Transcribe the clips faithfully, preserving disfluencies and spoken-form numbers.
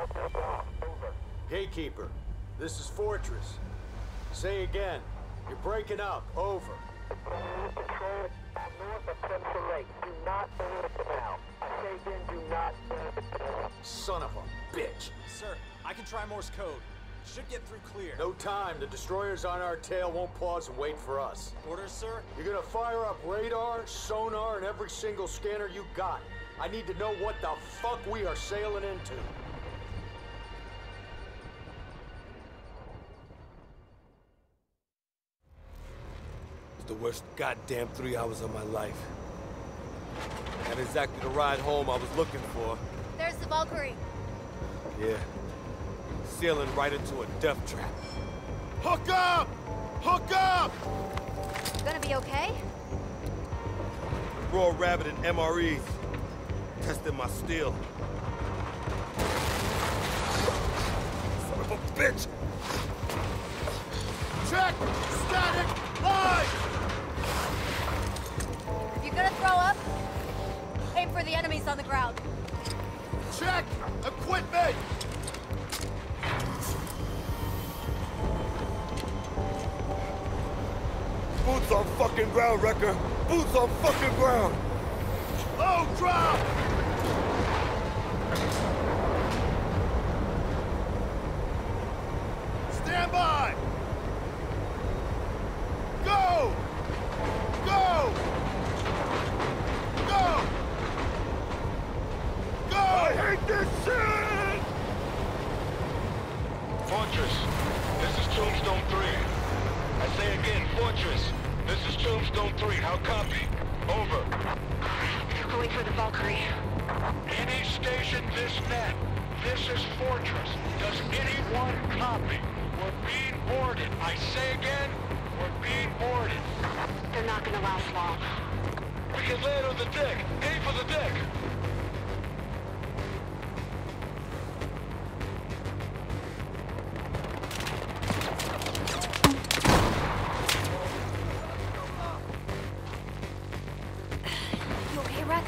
Gatekeeper, this is Fortress. Say again. You're breaking up. Over. Control north of Crimson Lake. Do not move now. I say again, do not move. Son of a bitch. Sir, I can try Morse code. Should get through clear. No time. The destroyers on our tail won't pause and wait for us. Orders, sir? You're gonna fire up radar, sonar, and every single scanner you got. I need to know what the fuck we are sailing into. The worst goddamn three hours of my life. Not exactly the ride home I was looking for. There's the Valkyrie. Yeah. Sailing right into a death trap. Hook up! Hook up! You gonna be okay? Raw Rabbit and M R Es. Testing my steel. Son of a bitch! Check! Static! Line! If you're gonna throw up, aim for the enemies on the ground. Check! Equipment! Boots on fucking ground, Wrecker! Boots on fucking ground! Low drop! Stand by! Go! Go! Go! Go! I hate this shit! Fortress, this is Tombstone three. I say again, Fortress, this is Tombstone three. How copy? Over. They're going for the Valkyrie. Any station this net. This is Fortress. Does anyone copy? We're being boarded. I say again, we're being boarded. They're not gonna last long. We can land on the deck. Aim for the deck. You okay, Wreck?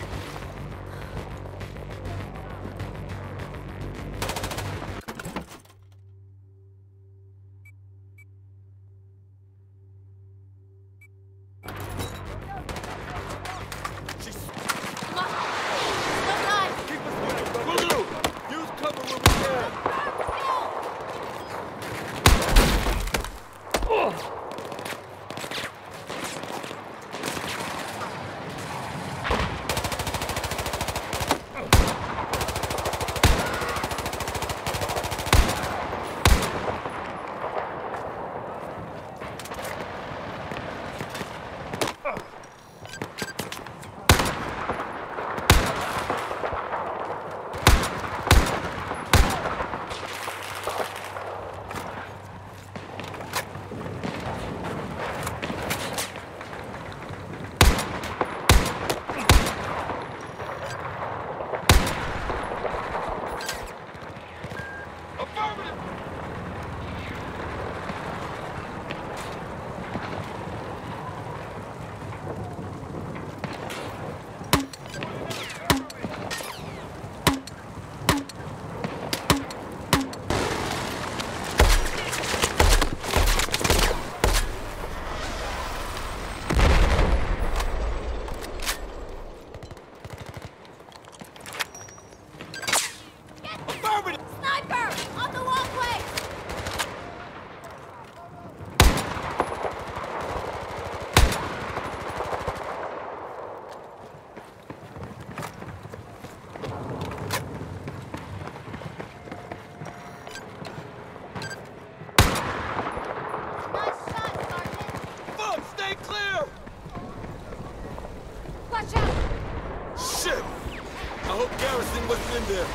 Garrison wasn't in there.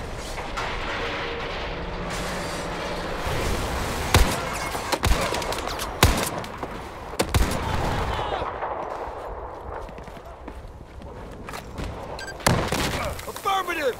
Affirmative!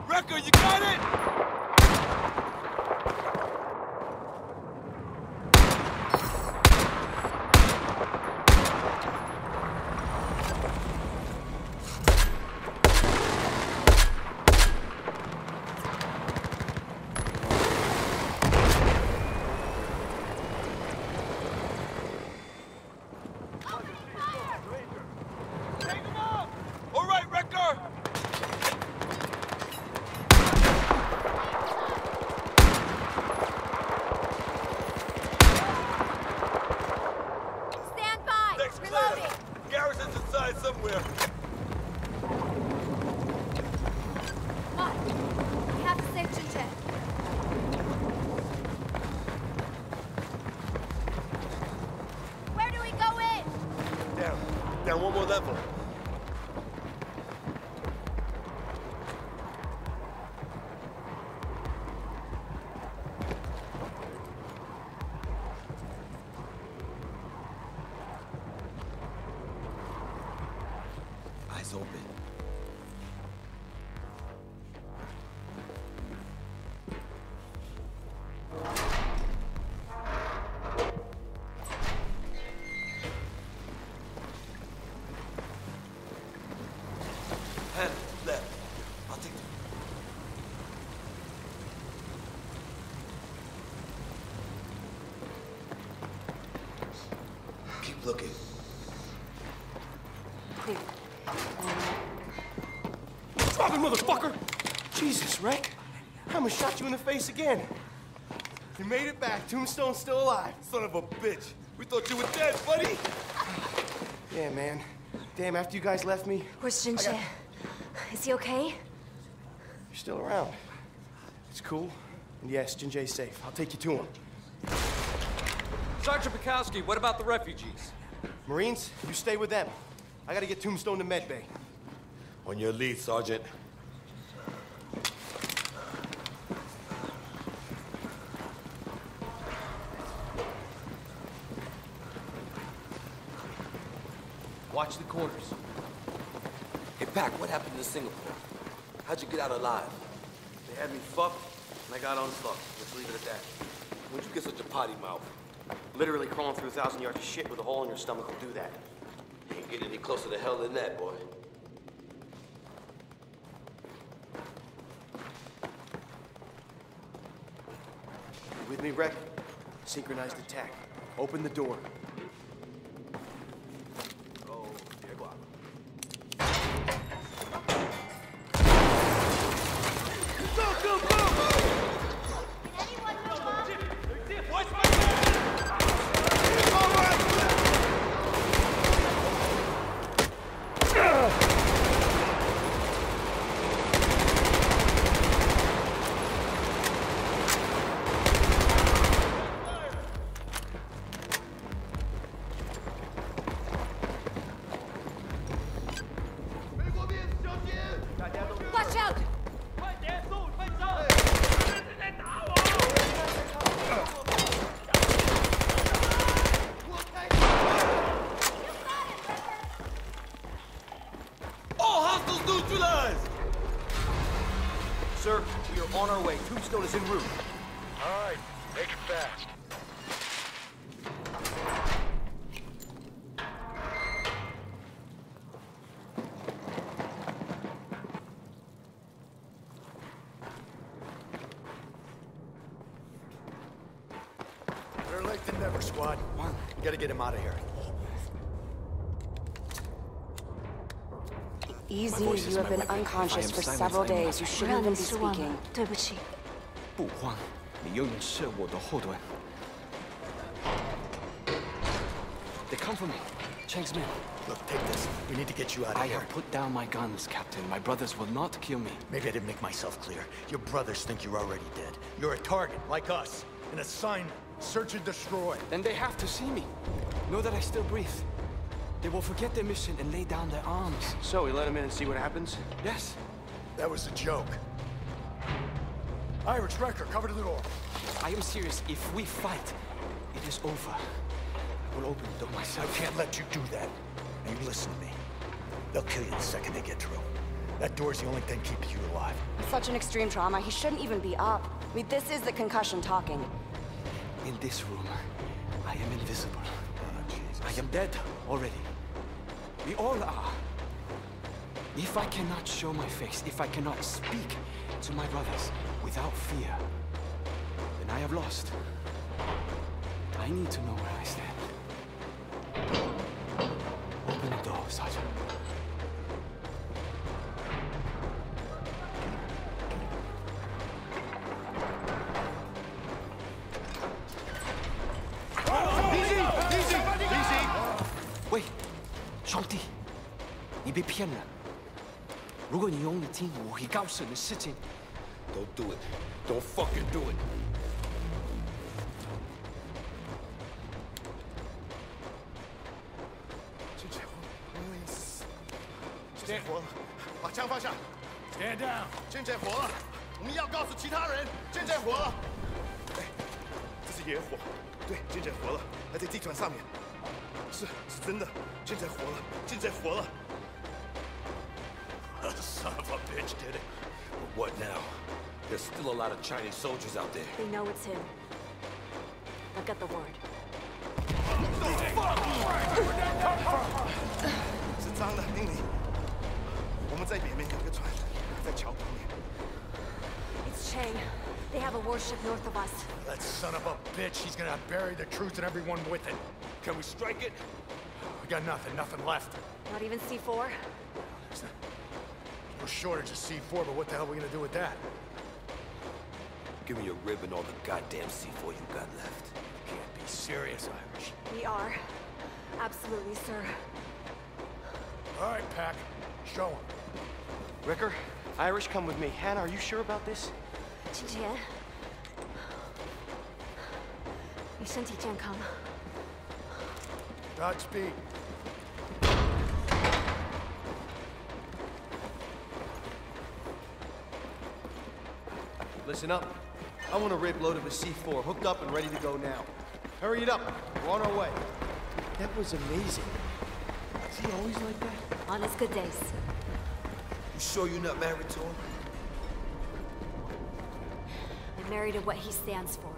Wrecker, you got it? Somewhere. Come on. We have to save Jinjae. Where do we go in? Down. Down one more level. Eyes open. Hand left. I'll take the... Keep looking. Drop it, motherfucker! Jesus, Rick. I almost shot you in the face again. You made it back. Tombstone's still alive. Son of a bitch. We thought you were dead, buddy. Yeah, man. Damn, after you guys left me, Where's Jinjae? Got... Is he okay? you're still around. It's cool. And yes, Jinjae's safe. I'll take you to him. Sergeant Bukowski, what about the refugees? Marines, you stay with them. I gotta get Tombstone to medbay. On your lead, Sergeant. Watch the corners. Hey, Pac, what happened to Singapore? How'd you get out alive? They had me fucked, and I got unfucked. Let's leave it at that. When'd you get such a potty mouth? Literally crawling through a thousand yards of shit with a hole in your stomach will do that. Can't get any closer to hell than that, boy. You with me, Rek? Synchronized attack. Open the door. Watch out! All hostiles neutralized! Sir, we are on our way. Tombstone is en route. All right, make it fast. Better late than never, squad. We gotta get him out of here. Easy, you have been unconscious for several days. You shouldn't even be speaking. 对不起。 不慌，你永远是我的后盾。They come for me, Cheng's men. Look, take this. We need to get you out of I here. have put down my guns, Captain. My brothers will not kill me. Maybe I didn't make myself clear. Your brothers think you're already dead. You're a target, like us. An assignment. Search and destroy. Then they have to see me. Know that I still breathe. They will forget their mission and lay down their arms. So, we let him in and see what happens? Yes. That was a joke. Irish Wrecker, cover to the door. I am serious. If we fight, it is over. I will open the door I myself. can't let you do that. Now you listen to me. They'll kill you the second they get through. That door's the only thing keeping you alive. With such an extreme trauma, he shouldn't even be up. I mean, this is the concussion talking. In this room, I am invisible. Oh, Jesus. I am dead already. We all are. If I cannot show my face, if I cannot speak to my brothers without fear, then I have lost. I need to know where I stand. Open the door, Sergeant.喂，兄弟，你被骗了。如果你用力听，我会告诉你事情。 Don't do it. Don't fucking do it. 见火了，把枪放下。Stand down。见见火了，我们要告诉其他人，见见火了。哎，这是野火，对，见见火了，还在地毯上面。是，是真的，见见火了，见见火了。Son of a bitch did it. But what now? There's still a lot of Chinese soldiers out there. They know it's him. I've got the word. 是脏的，经理。我们在北面有个船，在桥旁边。 It's Chang. They have a warship north of us. That son of a bitch, he's gonna bury the troops and everyone with it. Can we strike it? We got nothing, nothing left. Not even C four? No shortage of C four, but what the hell are we gonna do with that? Give me a rib and all the goddamn C four you got left. You can't be serious, Irish. We are. Absolutely, sir. All right, Pac. Show him. Ricker, Irish, come with me. Hannah, are you sure about this? 芊芊，你身体健康吗？ Godspeed. Listen up. I want a rib loaded with C four, hooked up and ready to go now. Hurry it up. We're on our way. That was amazing. Is he always like that? On his good days. You sure you're not married to him? I'm married to what he stands for.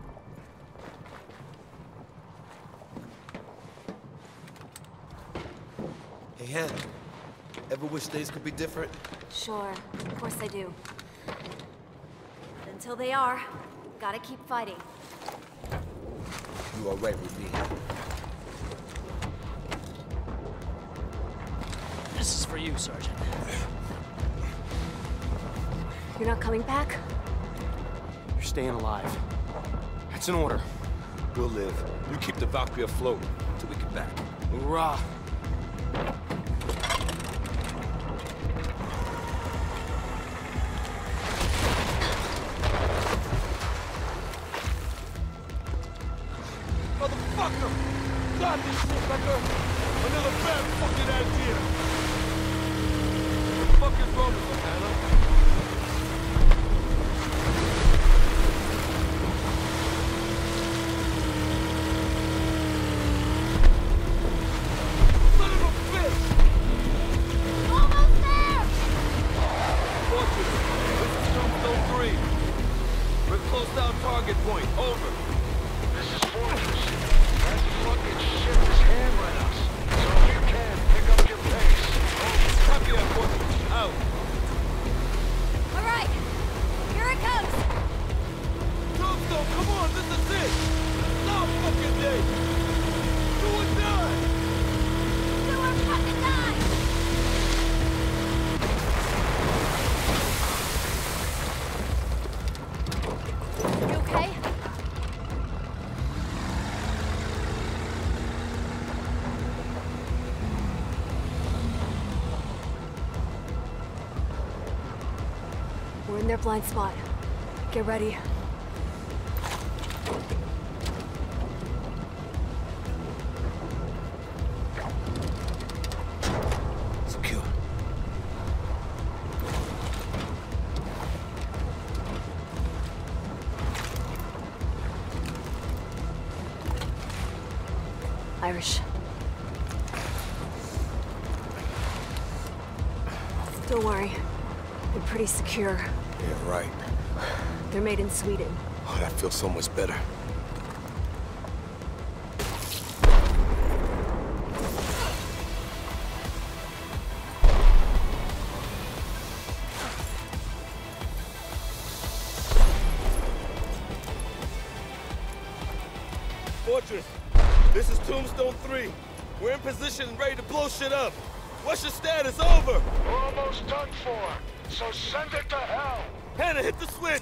Hey, Hannah. Ever wish days could be different? Sure, of course I do. But until they are, gotta keep fighting. You all right with me? This is for you, Sergeant. You're not coming back? You're staying alive. That's an order. We'll live. You keep the Valkyrie afloat until we get back. Hoorah! Motherfucker! God, this shit like a, another bad fucking idea! What the fuck is wrong with us, Hannah? Son of a bitch! Almost there! Fortress, this is Tombstone three. We're close to our target point. Over. This is Fortress. That fucking shit is hammering us. So if you can, pick up your pace. Copy that, Fortress. Out. All right, here it comes. Tombstone, come on, this is it. It's our fucking day. Do or die. Do or fucking die! You okay? We're in their blind spot. Get ready. Secure. Irish. Let's do Don't worry. They're pretty secure. Yeah, right. They're made in Sweden. Oh, that feels so much better. Fortress, this is Tombstone three. We're in position and ready to blow shit up. What's your status? Over! We're almost done for, so send it to hell! Hannah, hit the switch!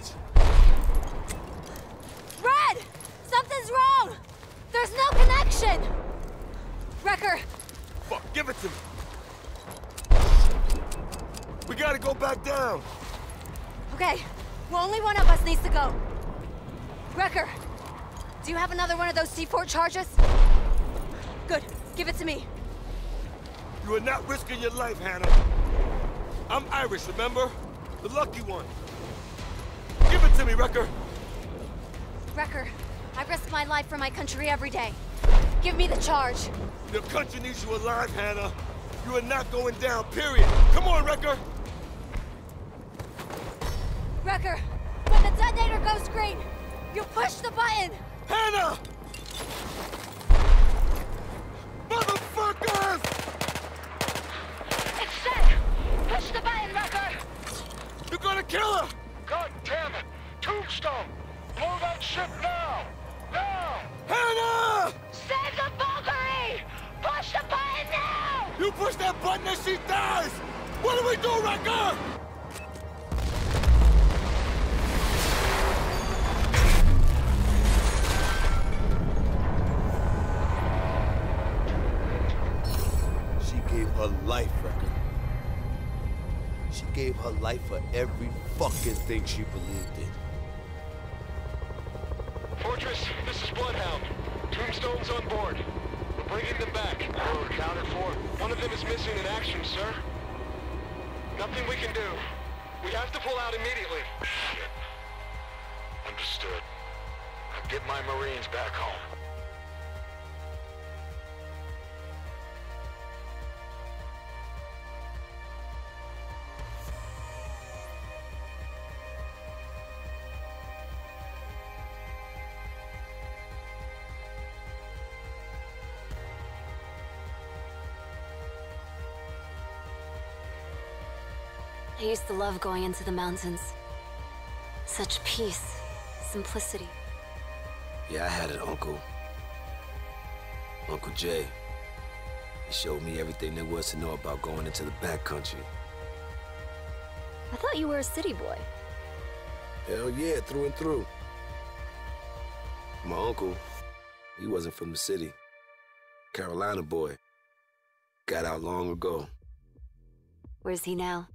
Red! Something's wrong! There's no connection! Wrecker! Fuck, give it to me! We gotta go back down! Okay, well, only one of us needs to go. Wrecker, do you have another one of those C four charges? Good, give it to me. You are not risking your life, Hannah. I'm Irish, remember? The lucky one. Give it to me, Wrecker. Wrecker, I risk my life for my country every day. Give me the charge. Your country needs you alive, Hannah. You are not going down, period. Come on, Wrecker. Wrecker, when the detonator goes green, you push the button. Hannah! Motherfuckers! It's set! Push the button, Wrecker! You're gonna kill her! God damn it! Tombstone! Blow that ship now! Now! Hannah! Save the Valkyrie! Push the button now! You push that button and she dies! What do we do, Wrecker? Her life, Wrecker. She gave her life for every fucking thing she believed in. Fortress, this is Bloodhound. Tombstone's on board. We're bringing them back. We're accounted for. One of them is missing in action, sir. Nothing we can do. We have to pull out immediately. Shit. Understood. I'll get my Marines back home. I used to love going into the mountains. Such peace, simplicity. Yeah, I had an uncle. Uncle Jay. He showed me everything there was to know about going into the backcountry. I thought you were a city boy. Hell yeah, through and through. My uncle, he wasn't from the city. Carolina boy. Got out long ago. Where's he now?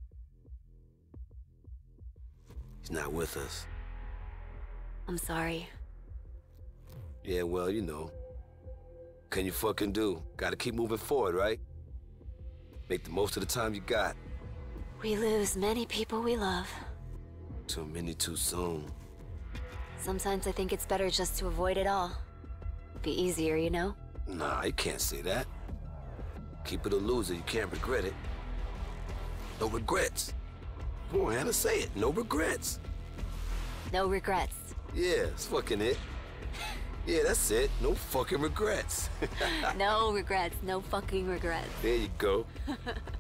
He's not with us. I'm sorry. Yeah, well, you know. Can you fucking do? Gotta keep moving forward, right? Make the most of the time you got. We lose many people we love. Too many too soon. Sometimes I think it's better just to avoid it all. Be easier, you know? Nah, you can't say that. Keep it a loser, you can't regret it. No regrets. Come on, Hannah, say it. No regrets. No regrets. Yeah, that's fucking it. Yeah, that's it. No fucking regrets. No regrets. No fucking regrets. There you go.